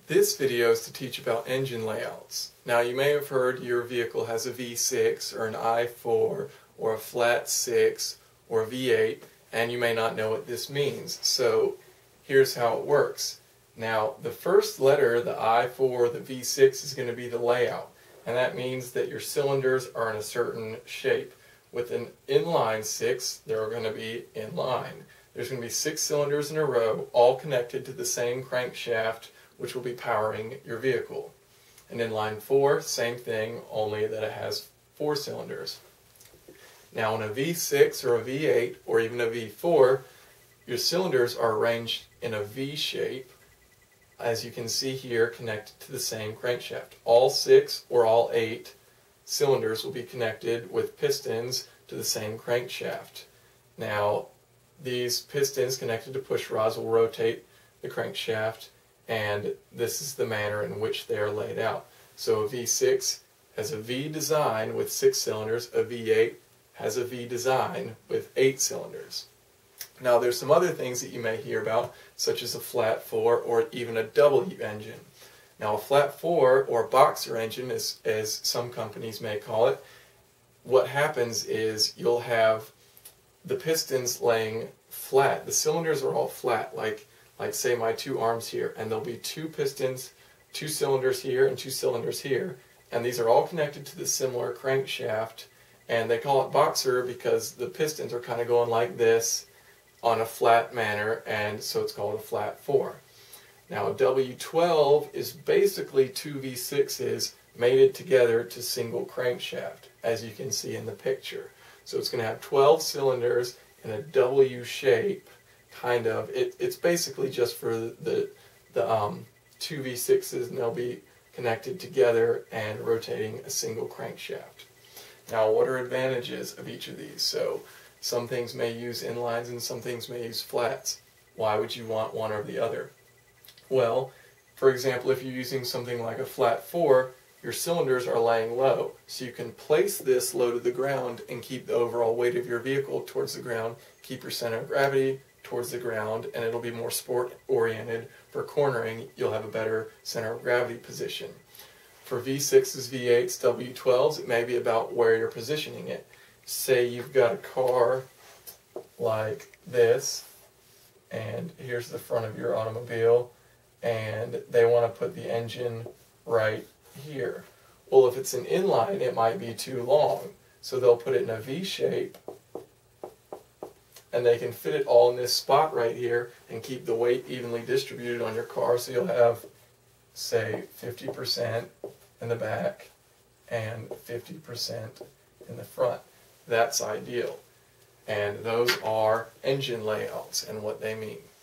This video is to teach about engine layouts. Now you may have heard your vehicle has a V6 or an I4 or a flat 6 or a V8, and you may not know what this means. So here's how it works. Now the first letter, the I4, the V6, is going to be the layout, and that means that your cylinders are in a certain shape. With an inline 6, they're going to be in line. There's going to be 6 cylinders in a row, all connected to the same crankshaft, which will be powering your vehicle. And in line 4, same thing, only that it has 4 cylinders. Now in a V6 or a V8 or even a V4, your cylinders are arranged in a V shape, as you can see here, connected to the same crankshaft. All 6 or all 8 cylinders will be connected with pistons to the same crankshaft. Now these pistons connected to push rods will rotate the crankshaft, and this is the manner in which they are laid out. So a V6 has a V design with 6 cylinders, a V8 has a V design with 8 cylinders. Now there's some other things that you may hear about, such as a flat 4 or even a W engine. Now a flat 4 or boxer engine, as some companies may call it, what happens is you'll have the pistons laying flat. The cylinders are all flat, like say my 2 arms here, and there'll be 2 pistons, 2 cylinders here and 2 cylinders here, and these are all connected to the similar crankshaft, and they call it boxer because the pistons are kind of going like this on a flat manner, and so it's called a flat 4. Now a W12 is basically 2 V6s mated together to single crankshaft, as you can see in the picture. So it's going to have 12 cylinders in a W shape, kind of. It's basically just for the 2 V6s, and they'll be connected together and rotating a single crankshaft. Now what are advantages of each of these? So some things may use inlines and some things may use flats. Why would you want one or the other? Well, for example, if you're using something like a flat 4, your cylinders are laying low, so you can place this low to the ground and keep the overall weight of your vehicle towards the ground, keep your center of gravity towards the ground, and it'll be more sport-oriented. For cornering, you'll have a better center of gravity position. For V6s, V8s, W12s, it may be about where you're positioning it. Say you've got a car like this, and here's the front of your automobile, and they want to put the engine right here. Well, if it's an inline, it might be too long, so they'll put it in a V shape, and they can fit it all in this spot right here and keep the weight evenly distributed on your car, so you'll have, say, 50% in the back and 50% in the front. That's ideal. And those are engine layouts and what they mean.